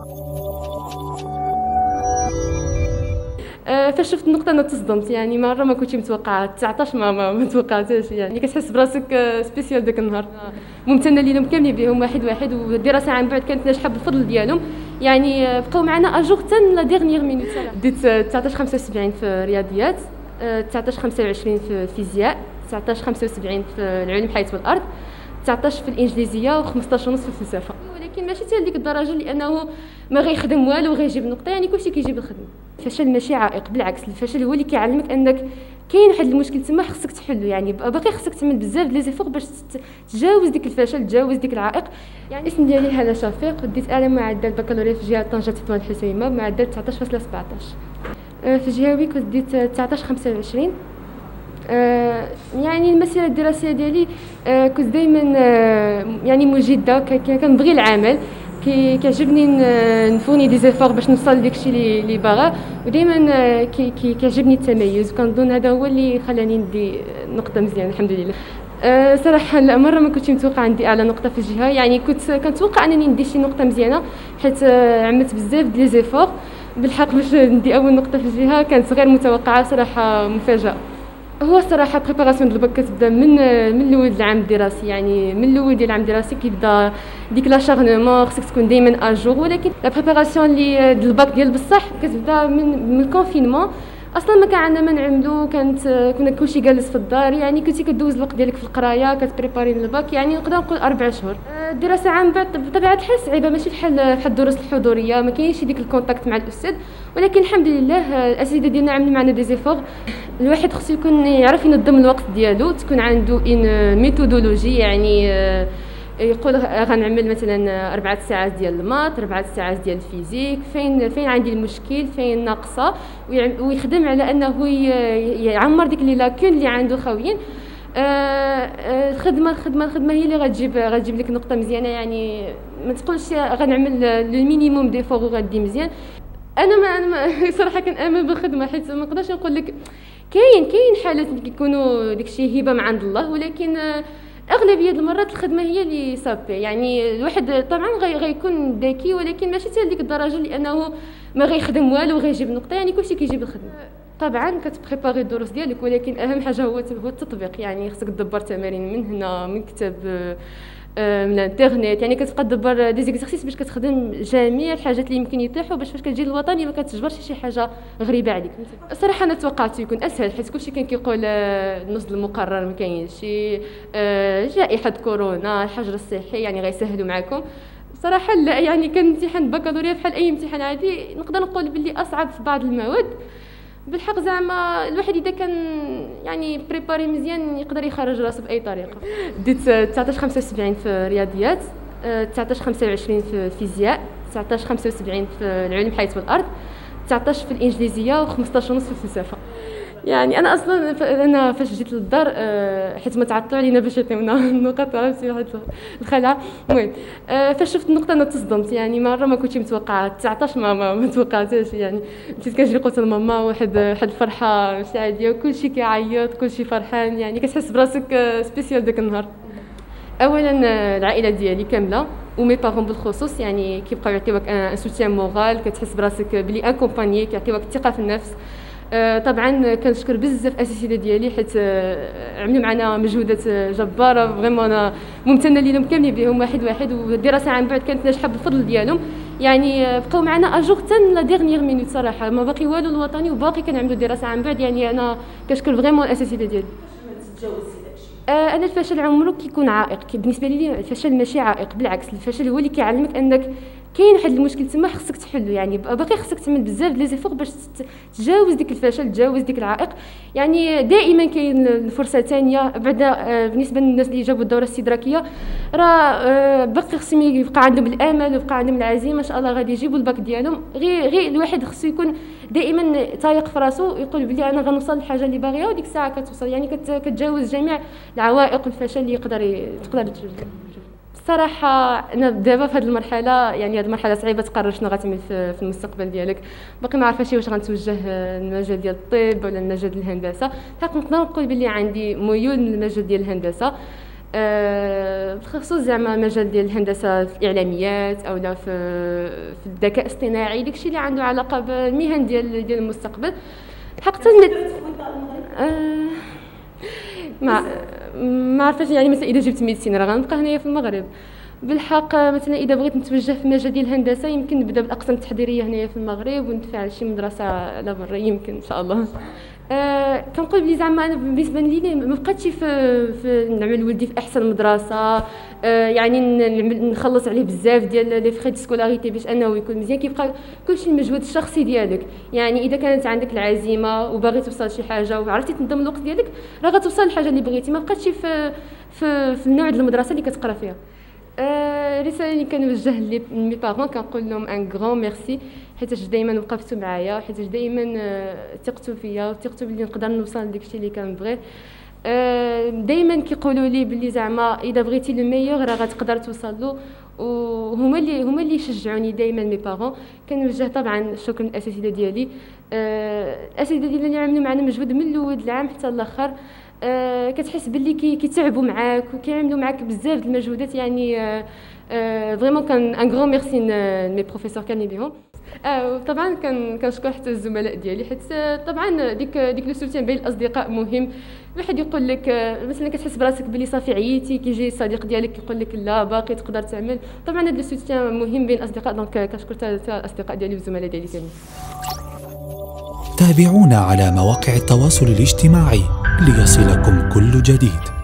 فاش شفت النقطه انا تصدمت، يعني مره ما كنتش متوقعه 19 ما توقعتهاش، يعني كتحس براسك سبيسيال داك النهار. ممتنه ليهم كاملين بهم واحد واحد، والدراسه عن بعد كانت ناجحه بالفضل ديالهم، يعني بقاو معنا اجور حتى لا ديرنيير مينوت. ديت 19 75 في رياضيات، 19 25 في الفيزياء، 19 75 في العلوم الحياه والارض، 19 في الانجليزيه و15 ونص في الفلسفه. ولكن ماشي حتى لديك الدرجه لانه ما غيخدم والو غيجيب نقطه، يعني كلشي كيجيب الخدمه. الفشل ماشي عائق، بالعكس الفشل هو اللي كيعلمك انك كاين واحد المشكل تما خصك تحلو، يعني باقي خصك تعمل بزاف لي زيفور باش تجاوز ديك الفشل، تجاوز ديك العائق. يعني الاسم ديالي هالة شفيق، ديت اعلى معدل بكالوريا في جهه طنجه تطوان الحسيمه بمعدل 19.17. في جهوي كنت ديت 19 25. يعني المسيره الدراسيه ديالي كنت دائما يعني مجده، كنبغي العمل، كيعجبني نفوني دي زيفور باش نوصل لداكشي اللي باغا، ودائما كيعجبني التميز، وكنظن هذا هو اللي خلاني ندي نقطه مزيانه الحمد لله. صراحه لا، مره ما كنتش متوقعه عندي اعلى نقطه في الجهه، يعني كنتوقع انني ندي شي نقطه مزيانه حيت عملت بزاف ديال لي زيفور. بالحق باش ندي اول نقطه في الجهه كانت غير متوقعه، صراحه مفاجاه. هو الصراحه بريباراسيون ديال الباك كتبدا من الاول العام الدراسي، يعني من الاول ديال العام الدراسي كيبدا ديك لاشارنمون، خصك تكون دائما اجور. ولكن لا بريباراسيون اللي ديال الباك ديال بصح كتبدا من الكونفينمون. اصلا ما كان عندنا ما نعملو، كنا كلشي جالس في الدار، يعني كنتي كدوز الوقت ديالك في القرايه، كتبريباري للباك، يعني نقدر نقول 4 شهور. الدراسه عام بعد بطبيعه الحال صعيبه، ماشي بحال الدروس الحضوريه، ما كاينش ديك الكونتاكت مع الاستاذ، ولكن الحمد لله الاساتذه ديالنا عاملين معنا دي زيفور. الواحد خصو يكون يعرف ينظم الوقت ديالو، تكون عنده ميثودولوجي، يعني يقول غنعمل مثلا 4 ساعات ديال المات، 4 ساعات ديال الفيزيك، فين عندي المشكل، فين ناقصه، ويخدم على انه يعمر ديك لي لاكون اللي عنده خاويين. الخدمه هي اللي غتجيب لك نقطه مزيانه، يعني ما تقولش غنعمل المينيموم ديفور وغادي مزيان. انا صراحه كنامن بالخدمه، حيت ما نقدرش نقول لك كاين حالات اللي كيكونوا داكشي هبه من عند الله، ولكن اغلبيه المرات الخدمه هي اللي صافي. يعني الواحد طبعا غيكون ذكي، ولكن ماشي حتى لديك الدرجه لانه ما غيخدم والو وغيجيب نقطه، يعني كلشي كيجيب الخدمه. طبعا كتبريباري الدروس ديالك، ولكن اهم حاجه هو التطبيق، يعني خصك تدبر تمارين من هنا، من كتاب، من الانترنت، يعني كتبقى تدبر دي زيكزارسيس باش كتخدم جميع الحاجات اللي يمكن يطيحوا، باش فاش كتجي للوطني ما كتجبرش شي حاجه غريبه عليك. الصراحه انا توقعت يكون اسهل، حيت كلشي كان كيقول النص المقرر ما كاينش، جائحه كورونا، الحجر الصحي يعني غيسهلوا معكم. صراحه لا، يعني كان امتحان بكالوريا بحال اي امتحان عادي، نقدر نقول باللي اصعب في بعض المواد. بالحق زعما الواحد اذا كان يعني بريباري مزيان يقدر يخرج راسو باي طريقه. ديت 19 75 في رياضيات، 19 25 في الفيزياء، 19 75 في العلوم الحياه والارض، 19 في الانجليزيه و15 ونص في الفلسفه. يعني انا فاش جيت للدار، حيت ما تعطلوا علينا باش يعطيونا النقط، عرفتي واحد الخلعه. المهم فاش شفت النقطه انا تصدمت، يعني مره ما كنتش متوقعه 19 ما توقعتهاش. يعني بديت كنجري قلت لماما واحد الفرحه ماشي عاديه، وكلشي كيعيط، كلشي فرحان، يعني كتحس براسك سبيسيال داك النهار. اولا العائله ديالي كامله ومي بارون بالخصوص، يعني كيبقاو يعطيوك ان سوتيان مورال، كتحس براسك بلي اكومباني، كيعطيوك الثقه في النفس. طبعا كنشكر بزاف الاساتذه ديالي، حيت عملوا معنا مجهودات جباره، فريمون انا ممتنه ليهم كاملين بهم واحد واحد، والدراسه عن بعد كانت ناجحه بالفضل ديالهم، يعني بقاو معنا اجور حتى لا ديرنيير مينوت. صراحه ما باقي والو الوطني وباقي كنعملوا دراسه عن بعد، يعني انا كنشكر فريمون الاساتذه ديالي. انا الفشل عمره كيكون عائق، بالنسبه لي الفشل ماشي عائق، بالعكس الفشل هو اللي كيعلمك انك كاين واحد المشكل تما خصك تحلو، يعني باقي خصك تعمل بزاف لي زيفور باش تجاوز ديك الفشل، تجاوز ديك العائق. يعني دائما كاين الفرصه ثانيه بعدا. بالنسبه للناس اللي جابوا الدوره الاستدراكيه راه باقي خصهم يبقى عندهم الامل ويبقى عندهم العزيمه، ان شاء الله غادي يجيبوا الباك ديالهم. غير الواحد خصو يكون دائما تايق في راسو، يقول بلي انا غنوصل للحاجه اللي باغيها، وديك الساعه كتوصل، يعني كتجاوز جميع العوائق والفشل اللي تقدر تجوز. الصراحه انا دابا في هذه المرحله، يعني هذه المرحله صعيبه تقرر شنو غتعمل في المستقبل ديالك، باقي ما عارفاش واش غنتوجه المجال ديال الطب ولا المجال ديال الهندسه. حق نقدر نقول بلي عندي ميول للمجال ديال الهندسه، بخصوص زعما مجال ديال الهندسه في الاعلاميات او لا في الذكاء الاصطناعي، داكشي اللي عنده علاقه بالمهن ديال المستقبل. حقا ما عرفتش يعني مثلا اذا جبت ميديسين راه غنبقى هنايا في المغرب. بالحق مثلا اذا بغيت نتوجه في المجال ديال الهندسه يمكن نبدا بالاقسام التحضيريه هنايا في المغرب ونتفاعل شي مدرسه على برا يمكن ان شاء الله. كنقول بلي زعما انا بالنسبه لي ما بقيتش في نعمل ولدي في احسن مدرسه، يعني نخلص عليه بزاف ديال لي فري دو سكولاريتي باش انه يكون مزيان. كيبقى كلشي المجهود الشخصي ديالك، يعني اذا كانت عندك العزيمه وباغي توصل شي حاجه وعرفتي تنظم الوقت ديالك راه غتوصل للحاجه اللي بغيتي. ما بقيتش في النوع ديال المدرسه اللي كتقرا فيها. الرساله اللي كنوجه لي بارون كنقول لهم ان غران ميرسي، حيتاش دائما وقفتوا معايا، حيتاش دائما ثقتوا فيا وثقتوا بلي نقدر نوصل لداكشي اللي كنبغيه. دائما كيقولوا لي بلي زعما اذا بغيتي لو ميور راه غتقدر توصل له، وهما اللي يشجعوني دائما مي بارون. كنوجه طبعا الشكر للاساتذه ديالي، الاساتذه ديالي اللي عملوا معنا مجهود من الاول العام حتى الاخر. كتحس باللي كيتعبوا معاك وكيعملوا معاك بزاف د المجهودات، يعني فريمون كان ان غران ميرسي مي بروفيسور كانوا ليهم. وطبعا كنشكر حتى الزملاء ديالي، حيت طبعا ديك لو سوتيان بين الاصدقاء مهم. واحد يقول لك مثلا كتحس براسك بلي صافي عييتي، كيجي صديق ديالك يقول لك لا باقي تقدر تعمل. طبعا هذا لو سوتيان مهم بين الاصدقاء، دونك كنشكر حتى الاصدقاء ديالي والزملاء ديالي ثاني. تابعونا على مواقع التواصل الاجتماعي ليصلكم كل جديد.